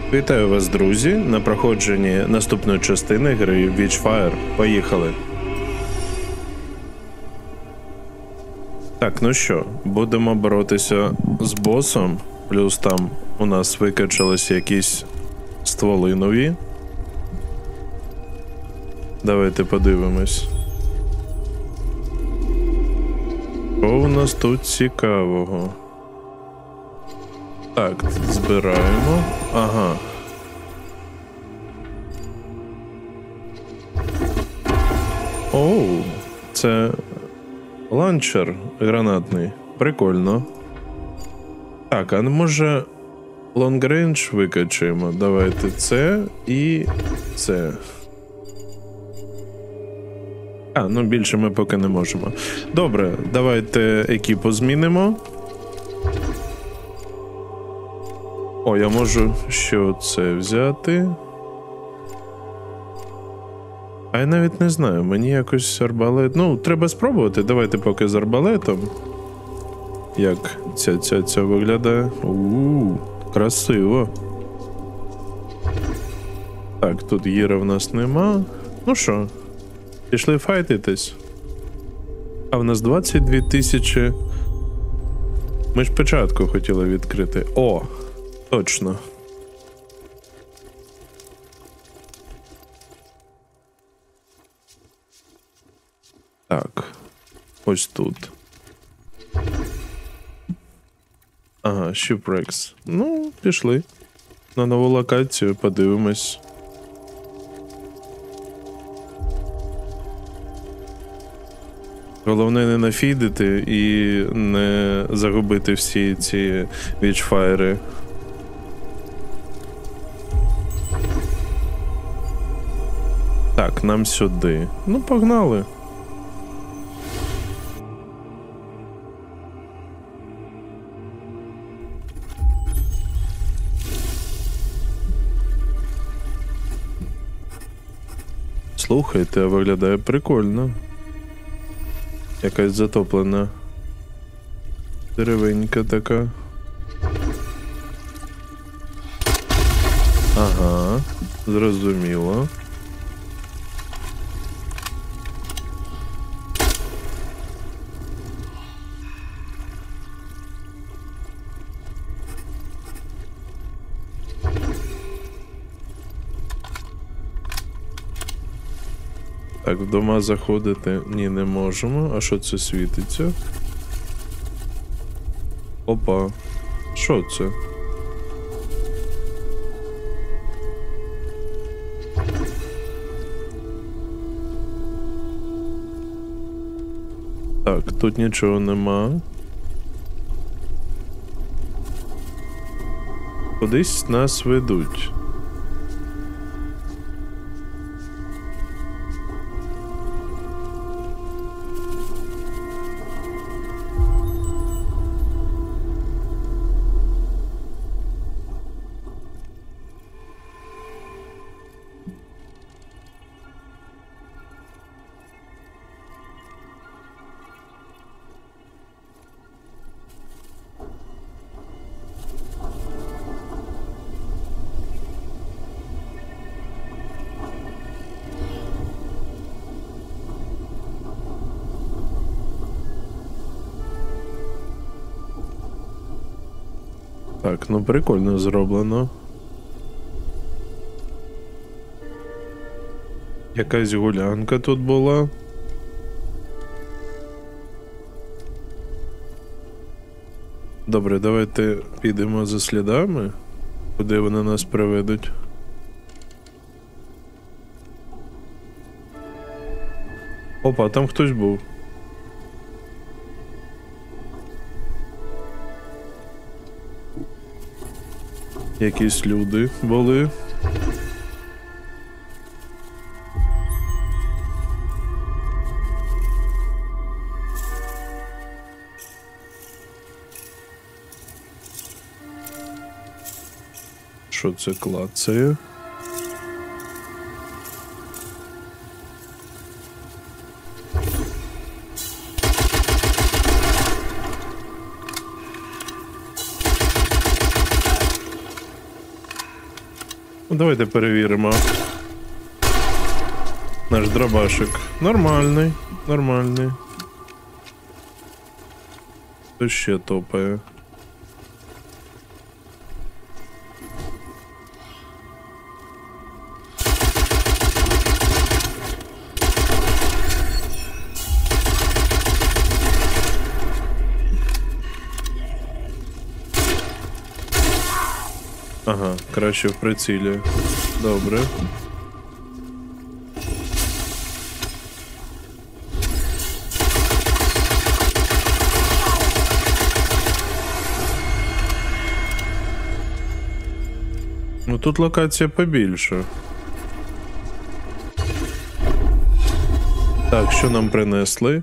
Вітаю вас, друзі, на проходженні наступної частини гри Witchfire. Поїхали. Так, ну що, будемо боротися з босом, плюс там у нас викачались якісь стволи нові. Давайте подивимось. Що у нас тут цікавого? Так, збираємо. Ага. Оу, це ланчер гранатний. Прикольно. Так, а може лонгрейндж викачаємо? Давайте це і це. Ну більше ми поки не можемо. Добре, давайте екіпу змінимо. О, я можу ще це взяти. А я навіть не знаю, мені якось арбалет... Ну, треба спробувати, давайте поки з арбалетом. Як ця виглядає. Красиво. Так, тут гіра в нас нема. Ну що, пішли файтитись. А в нас 22 тисячі. Ми ж печатку хотіли відкрити. О! Точно. Так. Ось тут. Ага, Shipwrecks. Ну, пішли. На нову локацію подивимось. Головне не нафідити і не загубити всі ці вічфайри. Так, нам сюди. Ну, погнали. Слухайте, виглядає прикольно. Якась затоплена деревенька така. Ага, зрозуміло. Так, в дома заходити ні, не можемо. А що це світиться? Опа. Що це? Так, тут нічого нема. Кудись нас ведуть. Так, ну прикольно зроблено. Якась гулянка тут була. Добре, давайте підемо за слідами, куди вони нас приведуть. Опа, там хтось був. Якісь люди були. Що це клацає? Ну, давайте перевіримо. Наш дробашик. Нормальний, нормальний. Хто ще топає? Ага, краще в прицілі. Добре. Ну тут локація побільше. Так, що нам принесли?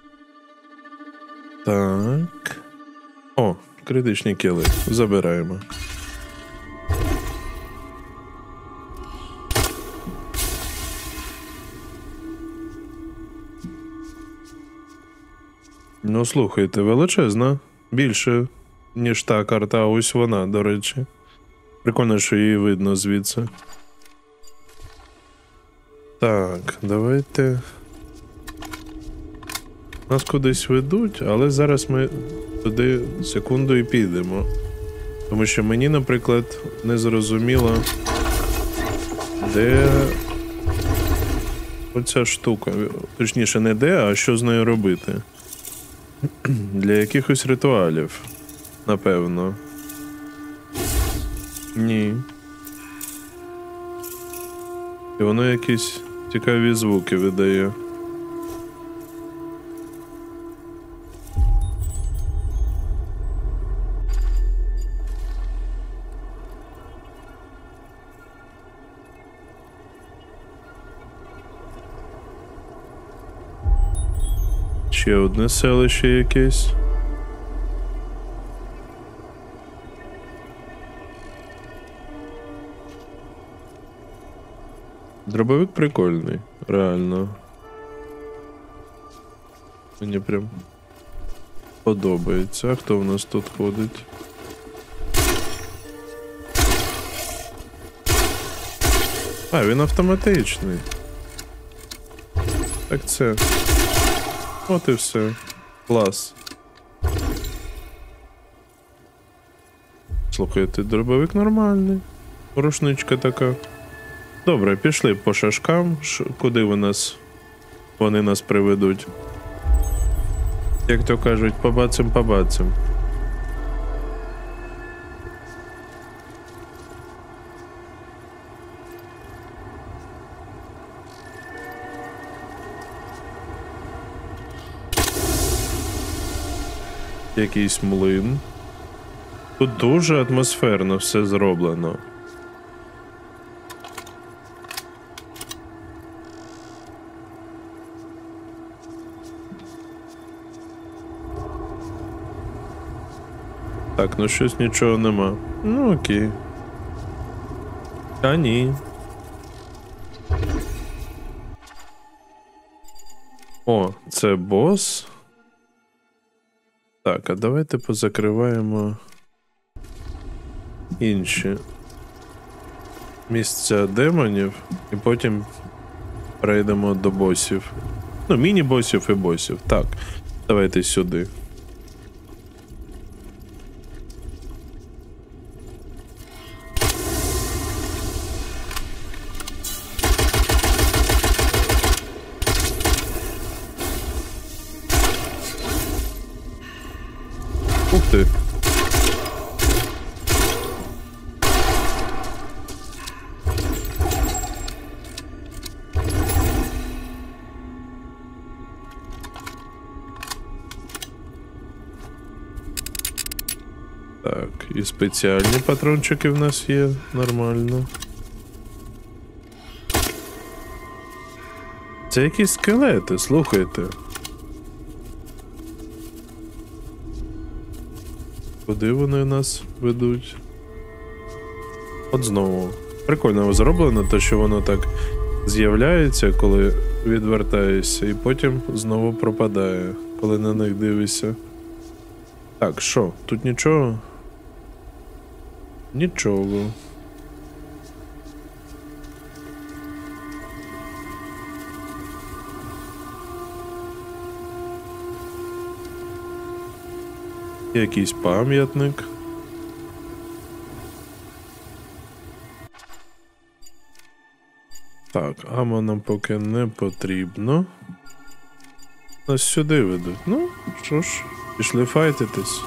Так. О, критичні кіли. Забираємо. Ну, слухайте, величезна. Більше, ніж та карта, а ось вона, до речі. Прикольно, що її видно звідси. Так, давайте. Нас кудись ведуть, але зараз ми туди секунду і підемо. Тому що мені, наприклад, не зрозуміло, де оця штука. Точніше, не де, а що з нею робити. Для якихось ритуалів, напевно. Ні. І воно якісь цікаві звуки видає. Ще одне селище якесь. Дробовик прикольний, реально. Мені прям подобається. А хто в нас тут ходить? А, він автоматичний. Так це. От і все. Клас. Слухайте, дробовик нормальний. Рушничка така. Добре, пішли по шашкам. Куди вони нас приведуть? Як то кажуть, побацим. Якийсь млин. Тут дуже атмосферно все зроблено. Так, ну щось нічого нема. Ну окей. А ні. О, це бос. Так, а давайте позакриваємо інші місця демонів і потім перейдемо до босів. Ну, міні-босів і босів. Так, давайте сюди. Ух ти. Так, і спеціальні патрончики в нас є, нормально. Це якісь скелети, слухайте. Куди вони нас ведуть? От знову. Прикольно зроблено, те, що воно так з'являється, коли відвертаєшся, і потім знову пропадає, коли на них дивишся. Так, що? Тут нічого? Нічого. Якийсь пам'ятник. Так, амо нам поки не потрібно. Нас сюди ведуть. Ну, що ж, пішли файтитись.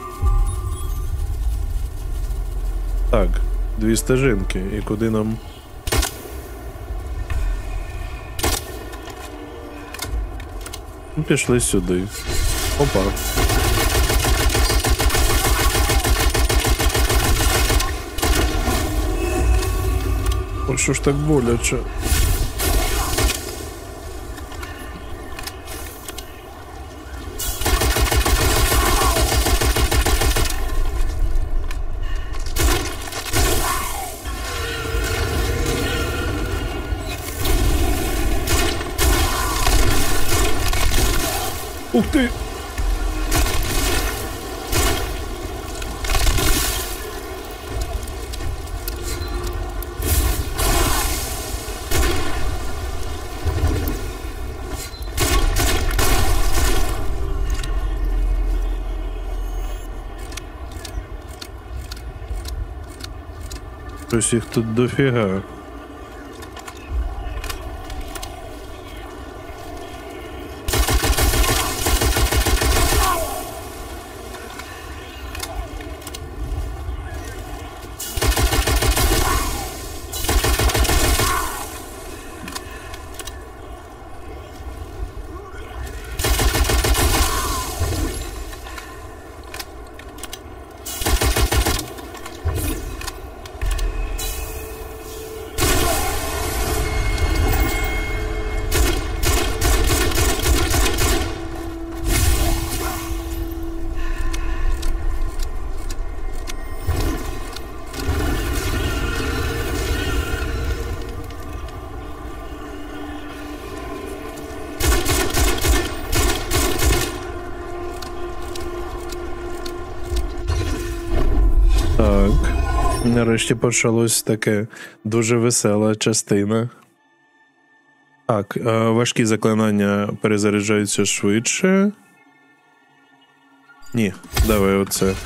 Так, 2 стежинки. І куди нам? Ну, пішли сюди. Опа. О, що ж так боляче? Ух ти! Щось їх тут дофіга. Так, нарешті почалось таке дуже весела частина. Так, важкі заклинання перезаряджаються швидше. Ні, давай оце.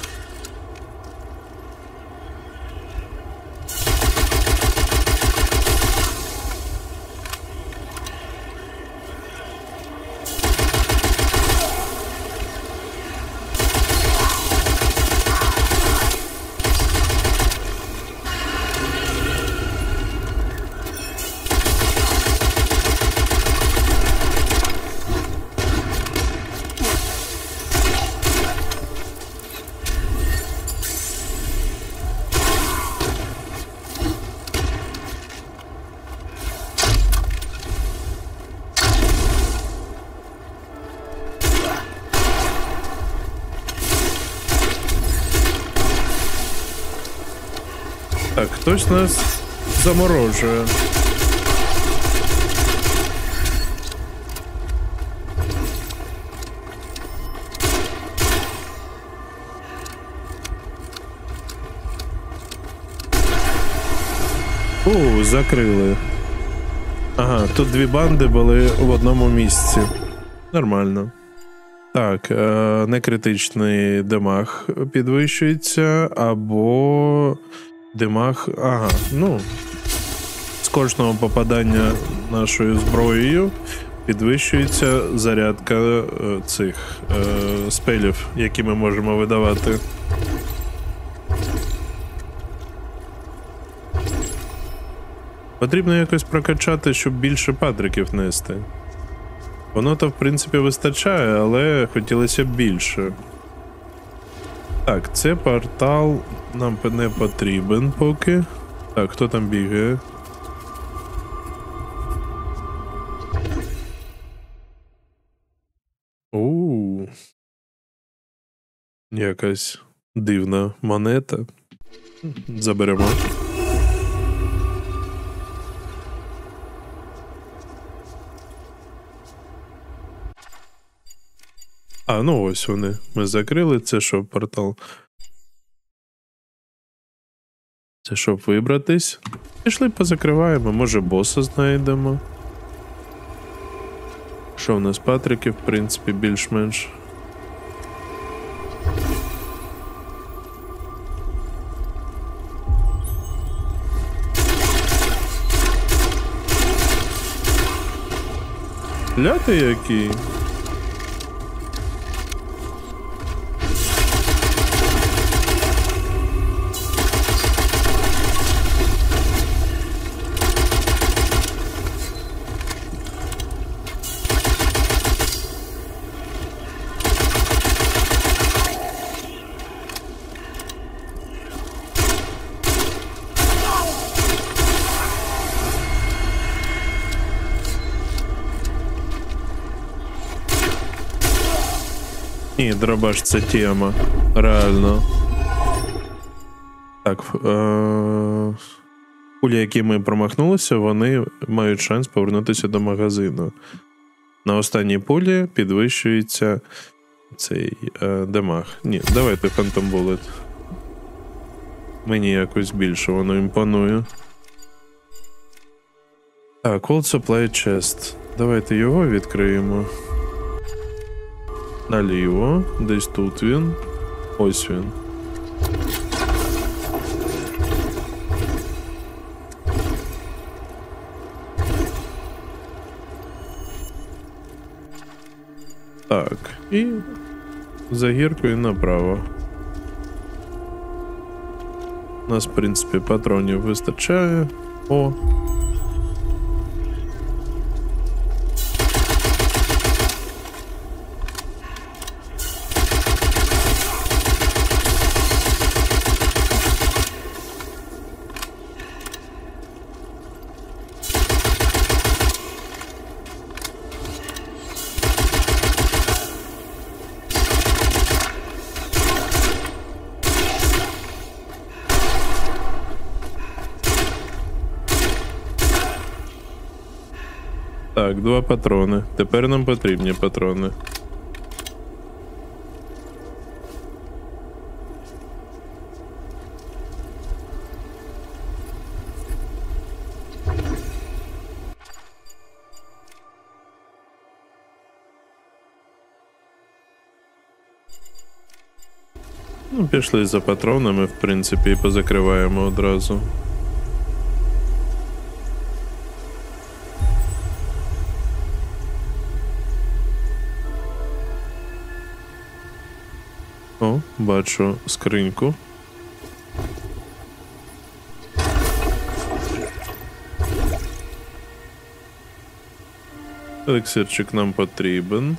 Так, хтось нас заморожує. Закрили. Ага, тут 2 банди були в одному місці. Нормально. Так, некритичний демаг підвищується, або демаг... Ага, ну, з кожного попадання нашою зброєю підвищується зарядка цих спелів, які ми можемо видавати. Потрібно якось прокачати, щоб більше патриків нести. Воно-то, в принципі, вистачає, але хотілося б більше. Так, це портал нам не потрібен поки. Так, хто там бігає? Якась дивна монета. Заберемо. А, ну ось вони. Ми закрили. Це що, портал? Це щоб вибратись. Пішли позакриваємо, може боса знайдемо. Що в нас патрики, в принципі, більш-менш. Ляти який. Ні, дробаш це тема. Реально. Так. Кулі, які ми промахнулися, вони мають шанс повернутися до магазину. На останній пулі підвищується цей дамаг. Ні, давайте Phantom Bullet. Мені якось більше воно імпонує. Так, Old Supply Chest. Давайте його відкриємо. Наліво, десь тут він. Ось він. Так, і за гіркою направо. У нас, в принципі, патронів вистачає. О! Так, 2 патрони. Тепер нам потрібні патрони. Ну, пішли за патронами, в принципі, і позакриваємо одразу. О, бачу скриньку. Елексирчик нам потрібен.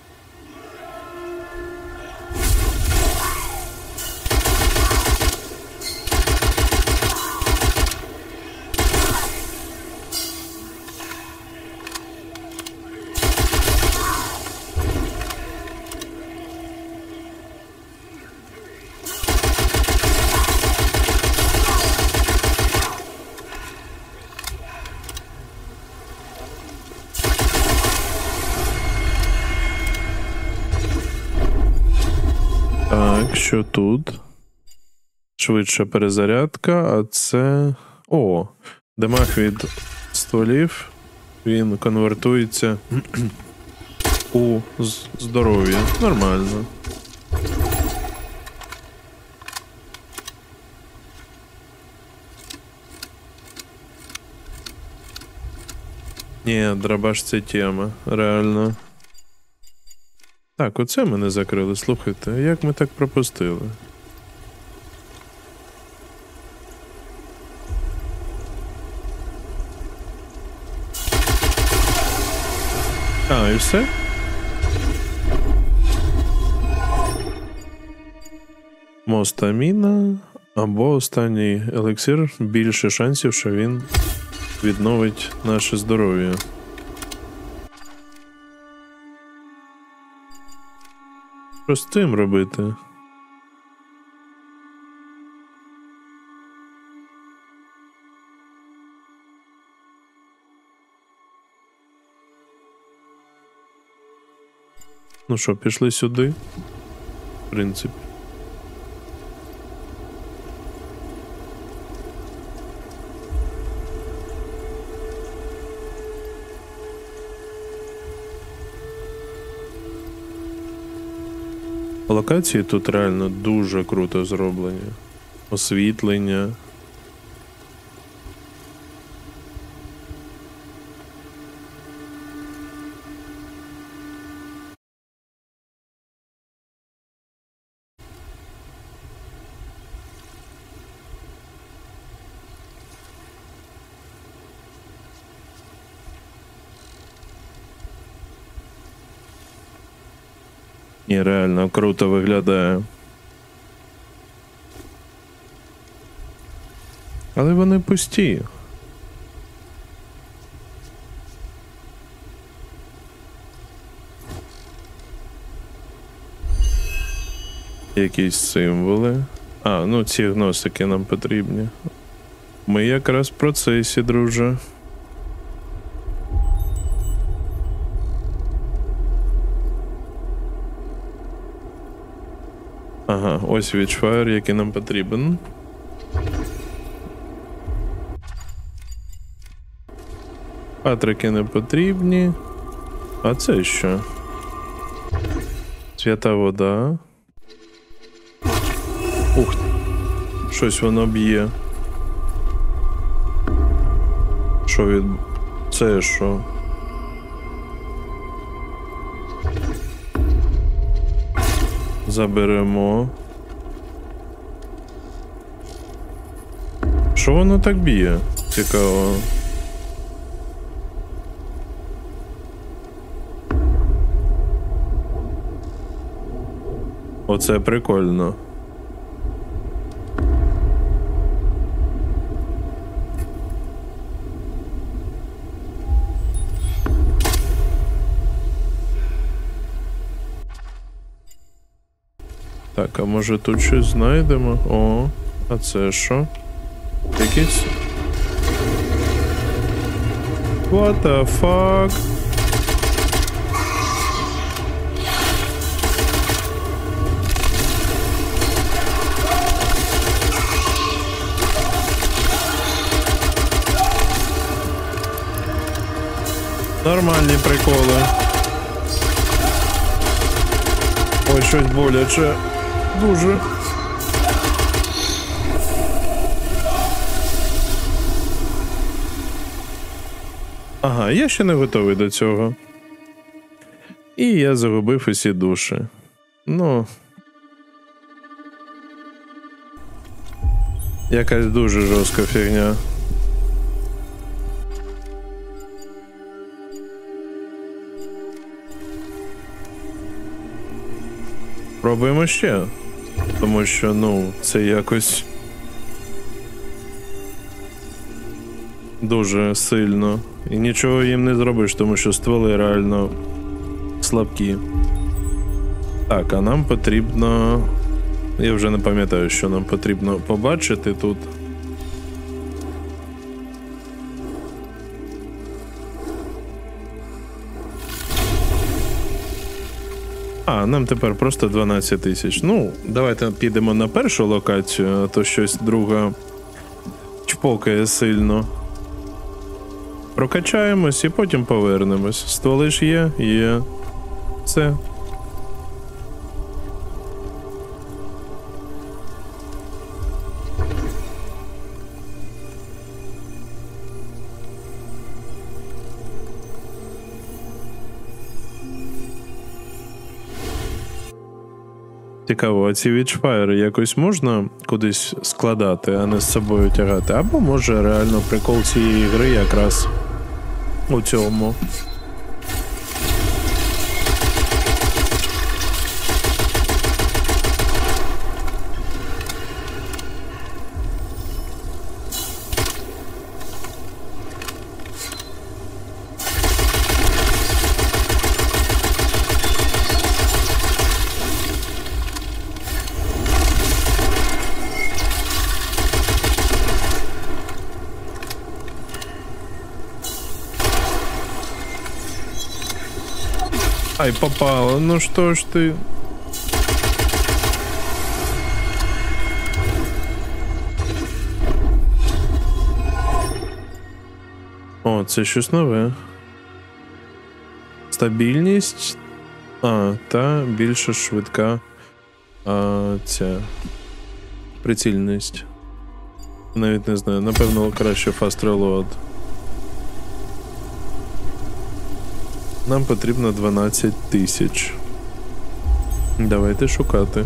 Так, що тут? Швидша перезарядка, а це... О, дамаг від стволів, він конвертується у здоров'я. Нормально. Ні, дробаш це тема, реально. Так, оце мене закрили, слухайте, як ми так пропустили? А, і все? Мостаміна або останній елексир, більше шансів, що він відновить наше здоров'я. Що з цим робити? Ну що, пішли сюди? В принципі. Локації тут реально дуже круто зроблені. Освітлення. І реально круто виглядає. Але вони пусті. Якісь символи. А, ну ці гносики нам потрібні. Ми якраз в процесі, друже. Ага, ось Witchfire, який нам потрібен. Патрики не потрібні. А це що? Свята вода. Ух, щось воно б'є. Що від... Це що? Заберемо. Що воно так б'є? Цікаво. Оце прикольно. Так, а може тут щось знайдемо? О, а це що? Якийсь? What the fuck? Нормальні приколи. Ой, щось боляче. Дуже. Ага, я ще не готовий до цього. І я загубив усі душі. Ну. Якась дуже жорстка фігня. Пробуємо ще. Тому що, ну, це якось дуже сильно. І нічого їм не зробиш, тому що стволи реально слабкі. Так, а нам потрібно... Я вже не пам'ятаю, що нам потрібно побачити тут. А, нам тепер просто 12 тисяч. Ну, давайте підемо на першу локацію, а то щось друга чпокає сильно. Прокачаємось і потім повернемось. Стволи ж є? Є. Все. Цікаво, а ці Witchfire якось можна кудись складати, а не з собою тягати? Або може реально прикол цієї гри якраз у цьому. Ай, попало, ну что ж ты... О, це щось нове. Стабільність. А, та більше швидка. Ця прицільність. Навіть не знаю, напевно краще fast reload. Нам потрібно 12 тисяч. Давайте шукати.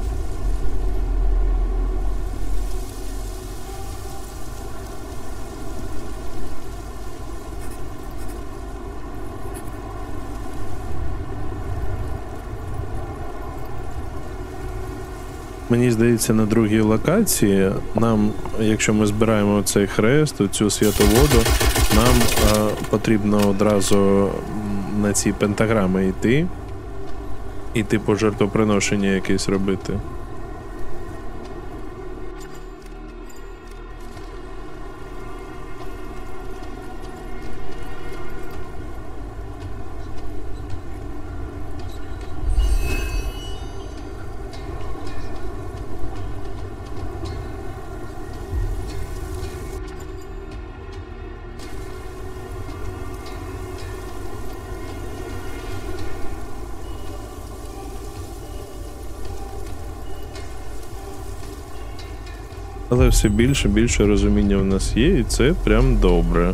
Мені здається, на другій локації нам, якщо ми збираємо цей хрест, цю святоводу, нам потрібно одразу на ці пентаграми йти і типу жертвоприношення якесь робити. Але все більше і більше розуміння в нас є, і це прям добре.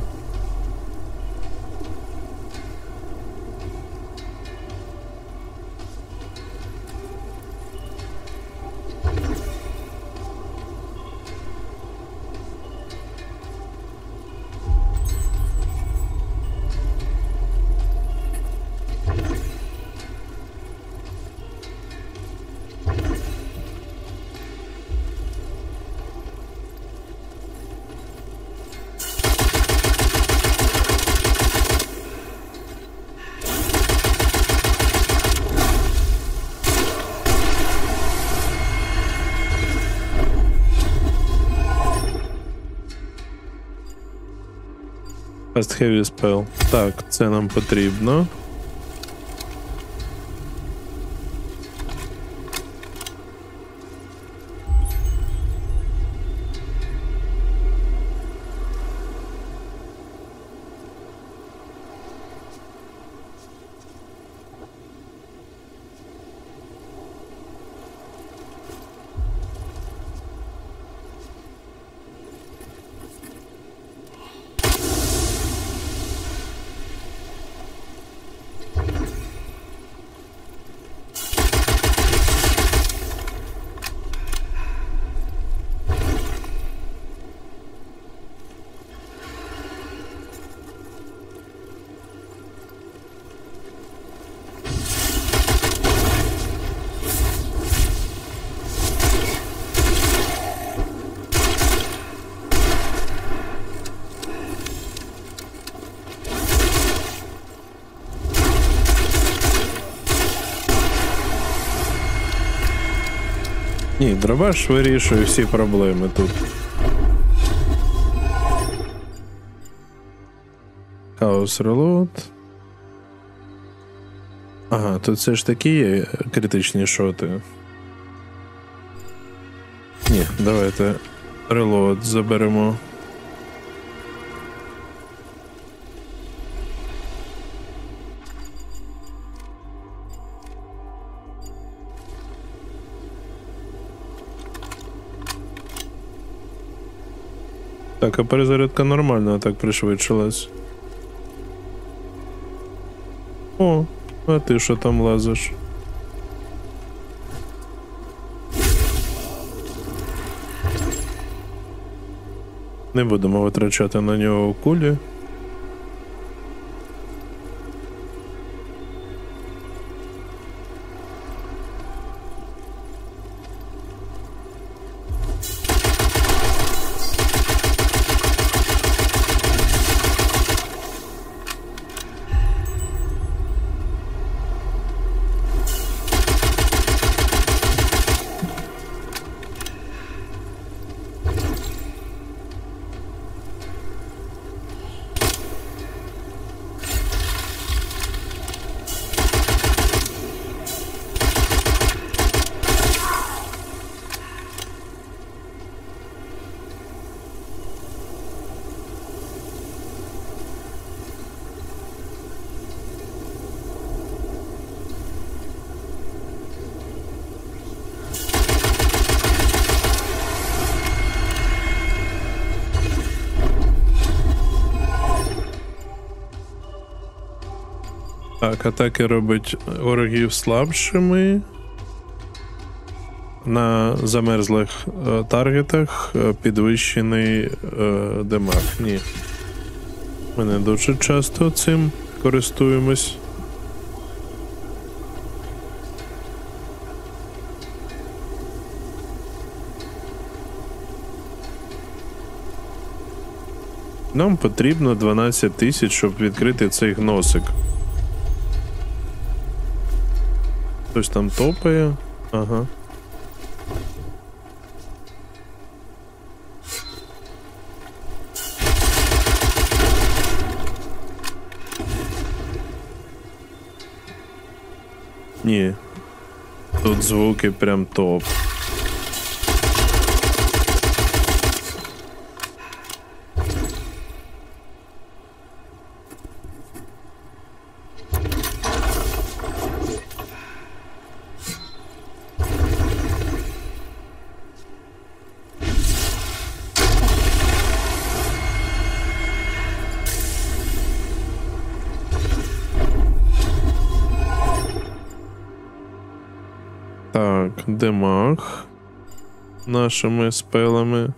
Fast Heavy Spell. Так, це нам потрібно. Ні, дробаш вирішує всі проблеми тут. Chaos Reload. Ага, тут все ж таки є критичні шоти. Ні, давайте Reload заберемо. Так, а перезарядка нормально так пришвидшилась. О, а ти що там лазиш? Не будемо витрачати на нього кулі. Так, атаки робить ворогів слабшими. На замерзлих таргетах підвищений демаг. Ні. Ми не дуже часто цим користуємось. Нам потрібно 12 тисяч, щоб відкрити цей гносик. Хтось там топає. Ага. Ні. Тут звуки прям топ. Так, демаг нашими спелами.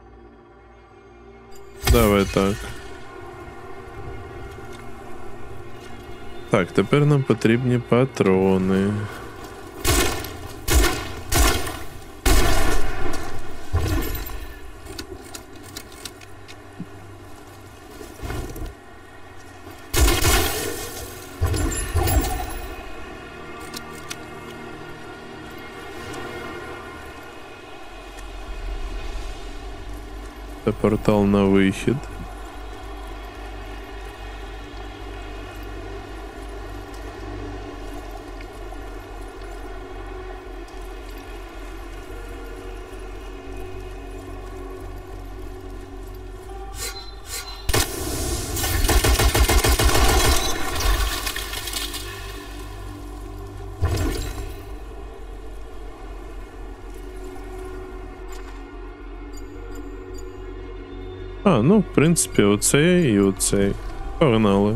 Давай так. Так, тепер нам потрібні патрони. Це портал на вихід. А, ну, в принципі, оцей і оцей. Погнали.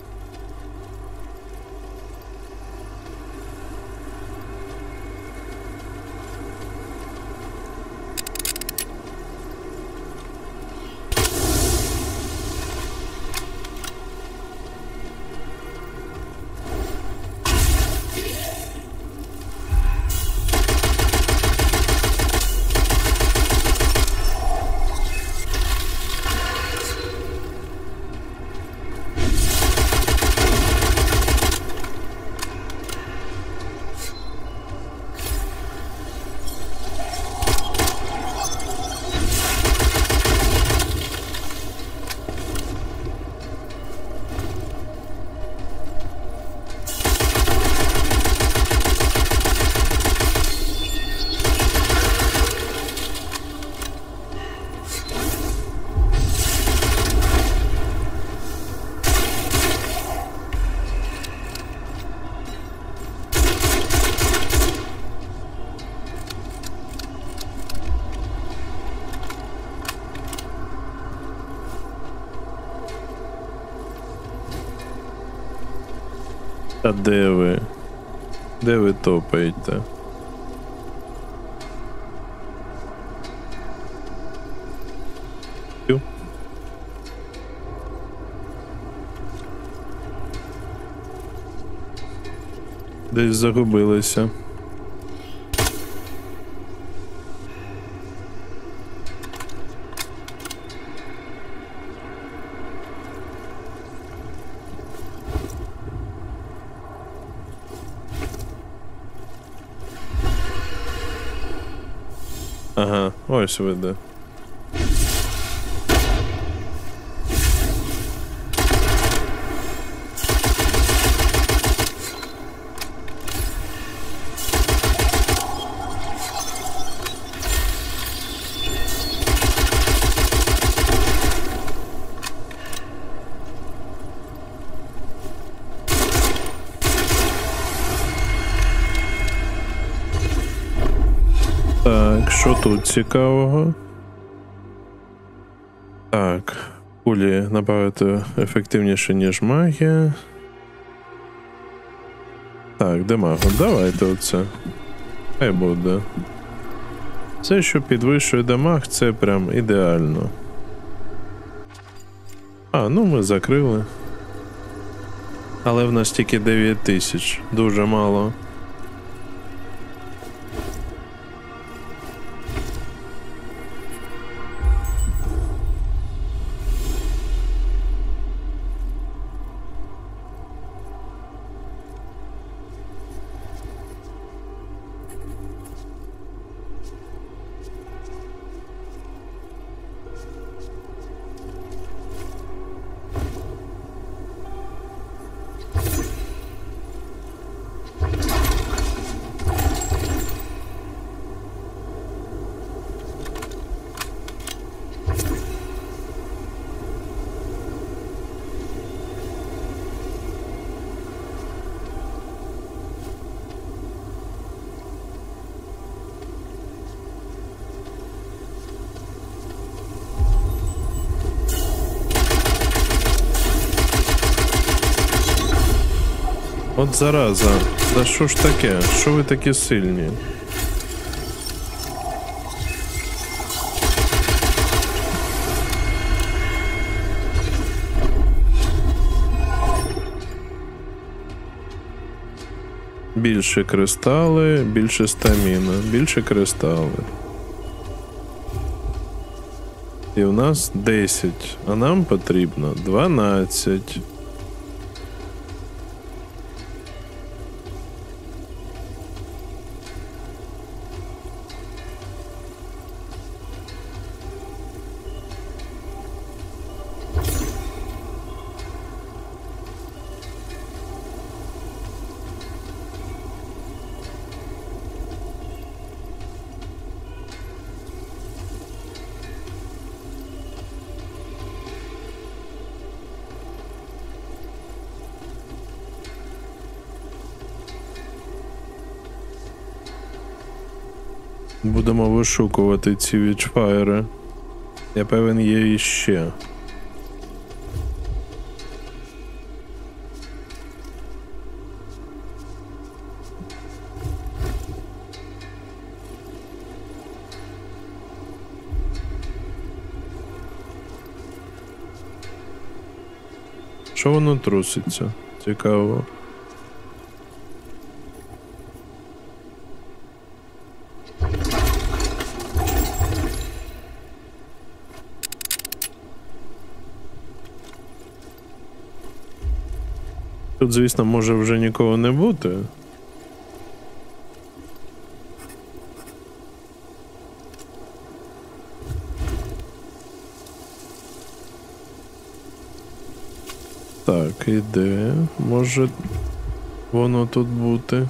А де ви? Де ви топаєте? Десь загубилися. Ага, ось ви де. Так, що тут цікавого? Так, кулі набагато ефективніше, ніж магія. Так, демагу, давайте оце. Хай буде. Все, що підвищує дамаг, це прям ідеально. А, ну ми закрили. Але в нас тільки 9000, дуже мало. От зараза. Да що ж таке? Що ви такі сильні? Більше кристали, більше стаміна, більше кристали. І у нас 10, а нам потрібно 12. Будемо вишукувати ці вічфайри. Я певен, є іще. Що воно труситься? Цікаво. Тут, звісно, може вже нікого не бути. Так, і де може воно тут бути?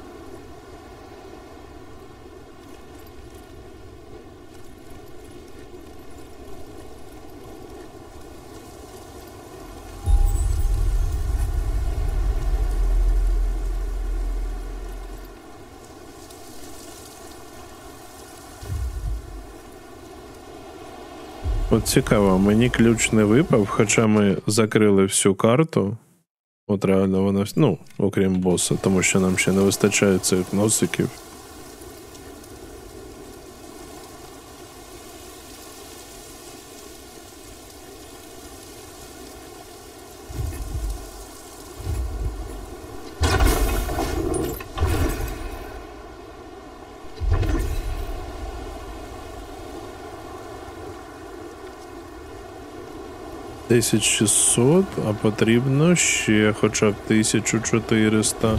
От цікаво, мені ключ не випав, хоча ми закрили всю карту. От реально вона, ну, окрім боса, тому що нам ще не вистачає цих носиків. $1600, а потрібно ще хоча б 1400.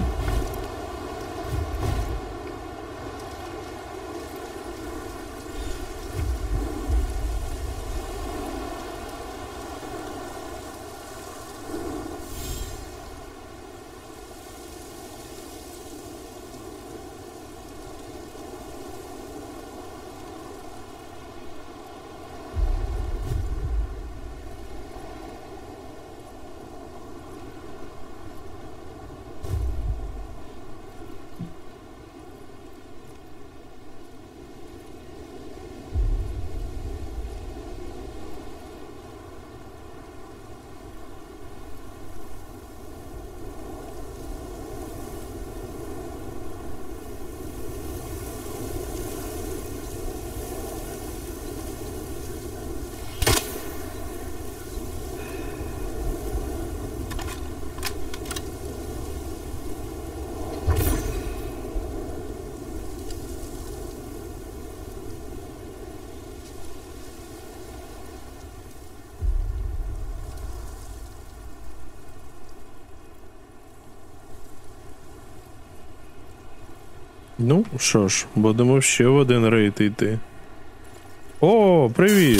Ну, що ж, будемо ще в один рейд йти. О, привіт!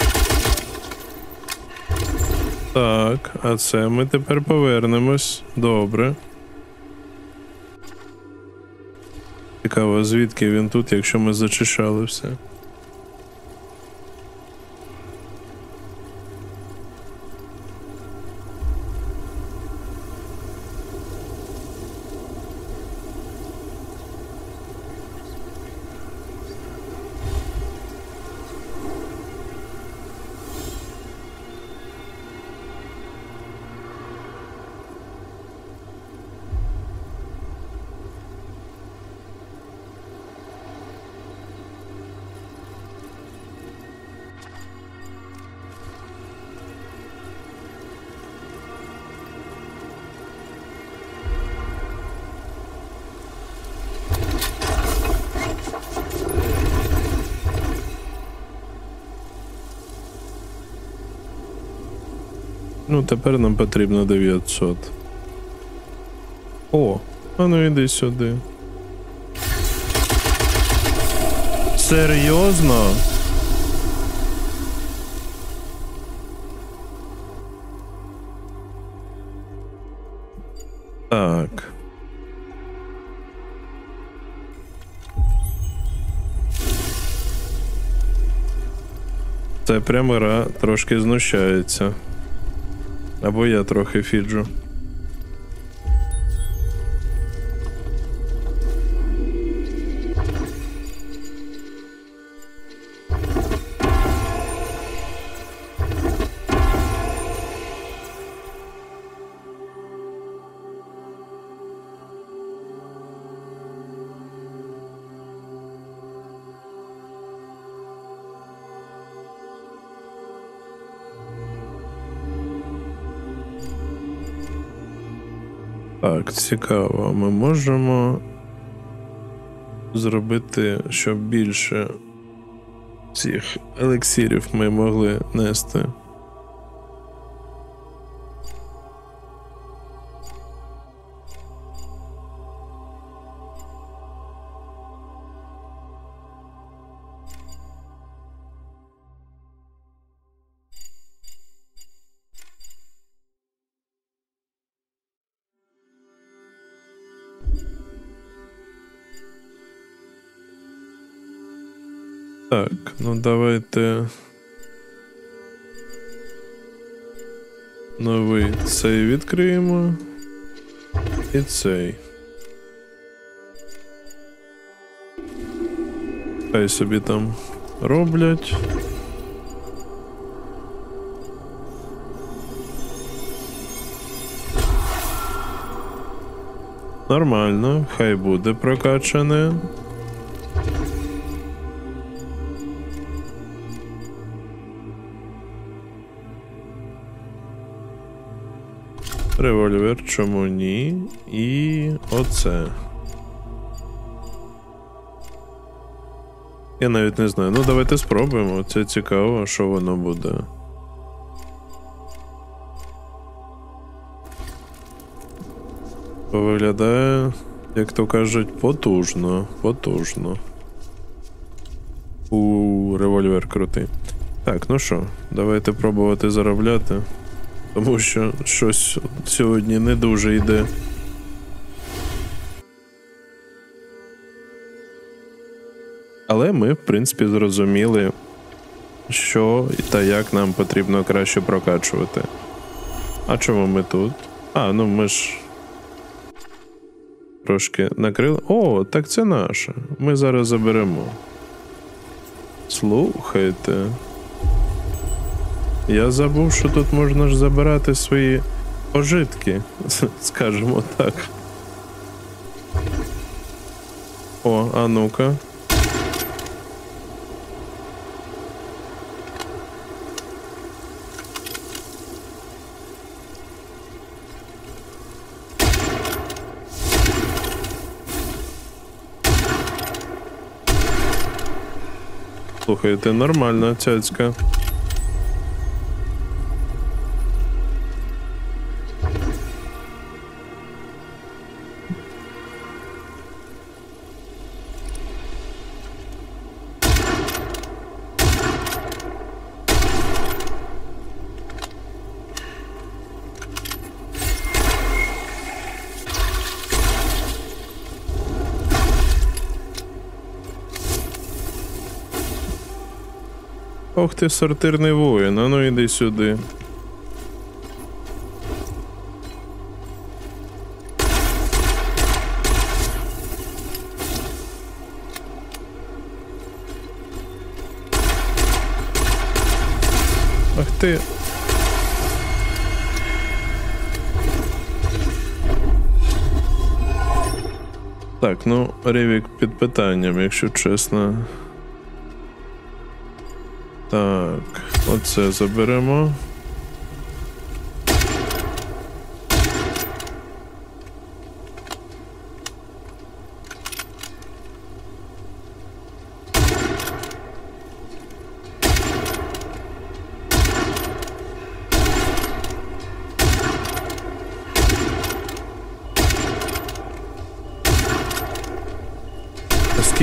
Так, а це ми тепер повернемось. Добре. Цікаво, звідки він тут, якщо ми зачищали все. Ну, тепер нам потрібно 900. О, а ну іди сюди. Серйозно? Так. Це прямо гра трошки знущається. Або я трохи фіджу. Так, цікаво. Ми можемо зробити, щоб більше цих елексірів ми могли нести. Так, ну давайте новий цей відкриємо і цей. Хай собі там роблять. Нормально, хай буде прокачане. Револьвер, чому ні? І оце. Я навіть не знаю. Ну, давайте спробуємо. Це цікаво, що воно буде. Виглядає, як то кажуть, потужно. Потужно. Револьвер крутий. Так, ну що, давайте пробувати заробляти. Тому що щось сьогодні не дуже йде. Але ми, в принципі, зрозуміли, що та як нам потрібно краще прокачувати. А чому ми тут? А, ну ми ж трошки накрили. О, так це наше. Ми зараз заберемо. Слухайте. Я забув, що тут можна ж забирати свої пожитки, скажімо так. О, а ну-ка. Слухайте, нормальна цяцька. Ох ти, сортирний воїн, а ну іди сюди. Ах ти. Так, ну, Ревік під питанням, якщо чесно. Так, оце заберемо.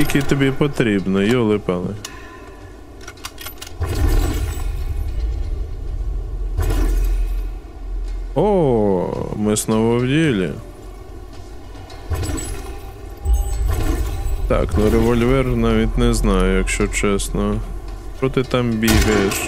скільки тобі потрібно, йоли-пали. О, ми знову в ділі. Так, ну револьвер навіть не знаю, якщо чесно. Що ти там бігаєш?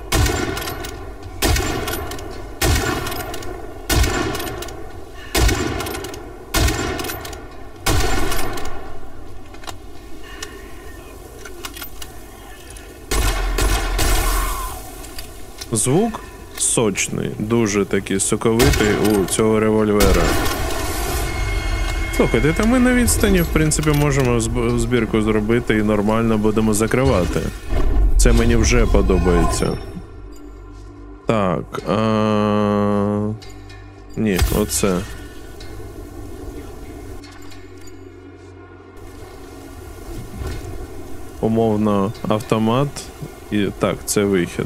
Звук сочний, дуже такий соковитий у цього револьвера. Слухайте, та ми на відстані, в принципі, можемо збірку зробити і нормально будемо закривати. Це мені вже подобається. Так, ні, оце. Умовно автомат. І так, це вихід.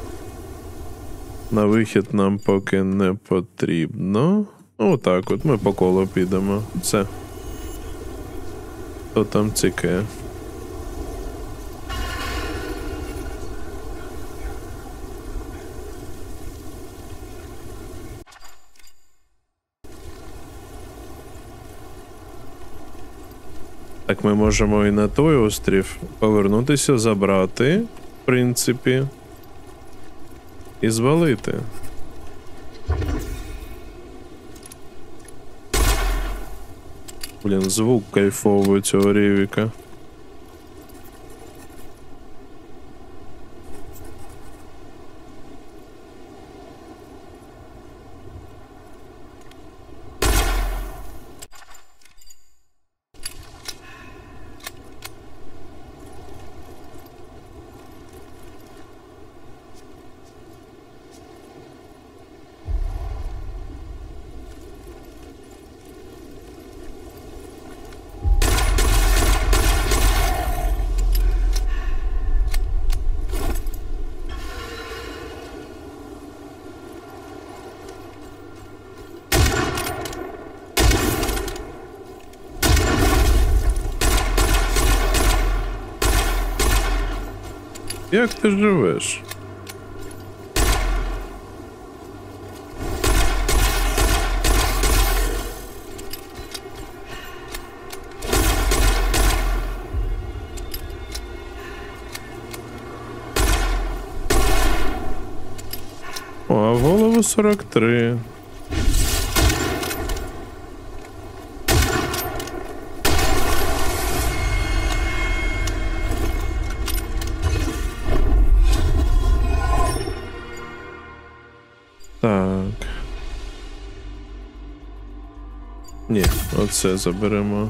На вихід нам поки не потрібно. Отак от, ми по колу підемо. Все. Хто там цікає? Так, ми можемо і на той острів повернутися, забрати, в принципі, і звалити. Блін, звук кайфовий цього ревіка. Як ти живеш? О, а в голову 43. Так. Ні, оце заберемо.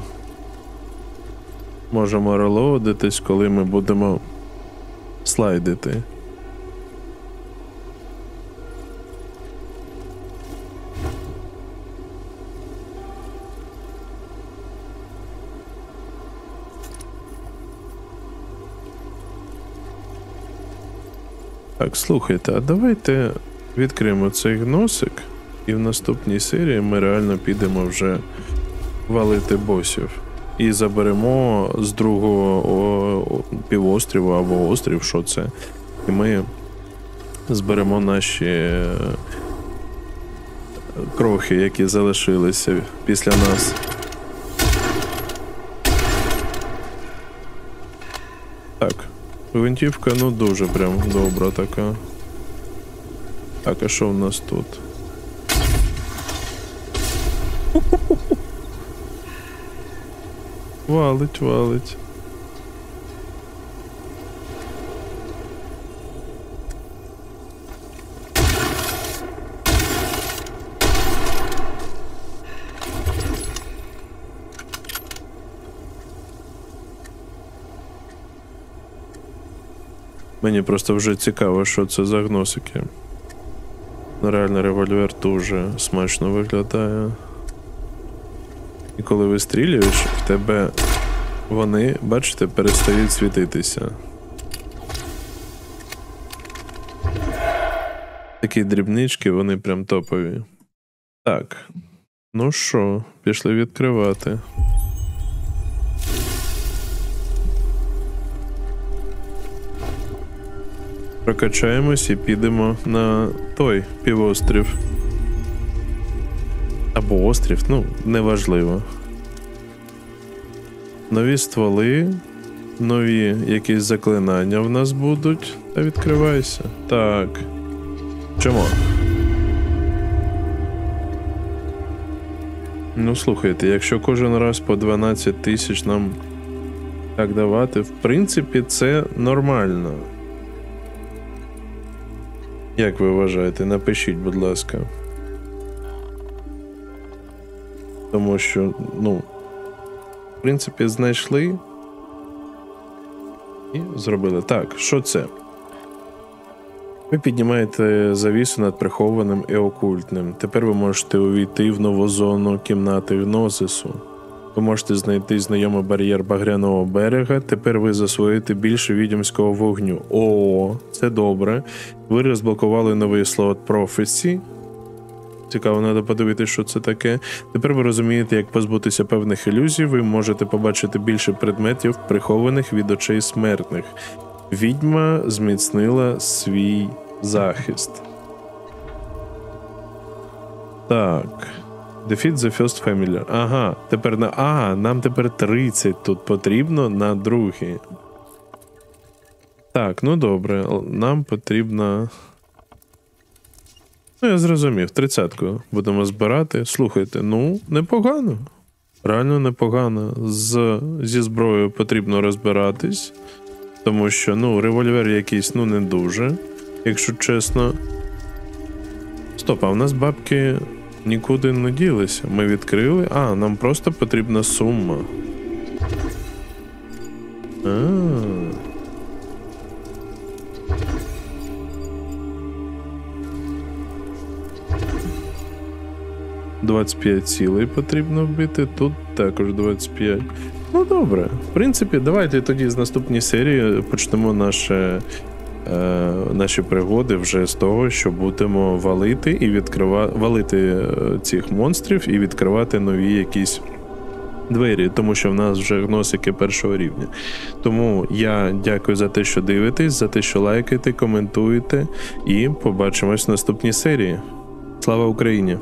Можемо релоудитись, коли ми будемо слайдити. Так, слухайте, а давайте відкриємо цей гносик, і в наступній серії ми реально підемо вже валити босів. І заберемо з другого півостріву або острів, що це. І ми зберемо наші крохи, які залишилися після нас. Так, гвинтівка, ну дуже прям добра така. Так, а що в нас тут? Валить, валить. Мені просто вже цікаво, що це за гносики. Реально револьвер дуже смачно виглядає. І коли вистрілюєш, в тебе вони, бачите, перестають світитися. Такі дрібнички, вони прям топові. Так, ну що, пішли відкривати. Прокачаємось і підемо на той півострів. Або острів, ну, неважливо. Нові стволи, нові якісь заклинання в нас будуть. Та відкривайся. Так. Чому? Ну, слухайте, якщо кожен раз по 12 тисяч нам так давати, в принципі, це нормально. Як ви вважаєте? Напишіть, будь ласка. Тому що, ну, в принципі, знайшли і зробили. Так, що це? Ви піднімаєте завісу над прихованим і окультним. Тепер ви можете увійти в нову зону кімнати Гнозису. Ви можете знайти знайомий бар'єр Багряного берега. Тепер ви засвоїте більше відьомського вогню. О, це добре. Ви розблокували новий слот Prophecy. Цікаво, треба подивитися, що це таке. Тепер ви розумієте, як позбутися певних ілюзій. Ви можете побачити більше предметів, прихованих від очей смертних. Відьма зміцнила свій захист. Так. Defeat the first familiar. Ага, тепер нам тепер 30 тут потрібно на другий. Так, ну добре, нам потрібно... Ну, я зрозумів, 30-ку будемо збирати. Слухайте, ну, непогано. Реально непогано. Зі зброєю потрібно розбиратись. Тому що, ну, револьвер якийсь, ну, не дуже, якщо чесно. Стоп, а в нас бабки нікуди не ділися. Ми відкрили. Нам просто потрібна сума. А. 25 цілей потрібно вбити, тут також 25. Ну добре, в принципі, давайте тоді з наступної серії почнемо наші пригоди вже з того, що будемо валити і валити цих монстрів і відкривати нові якісь двері, тому що в нас вже гносики першого рівня. Тому я дякую за те, що дивитесь, за те, що лайкаєте, коментуєте, і побачимось в наступній серії. Слава Україні!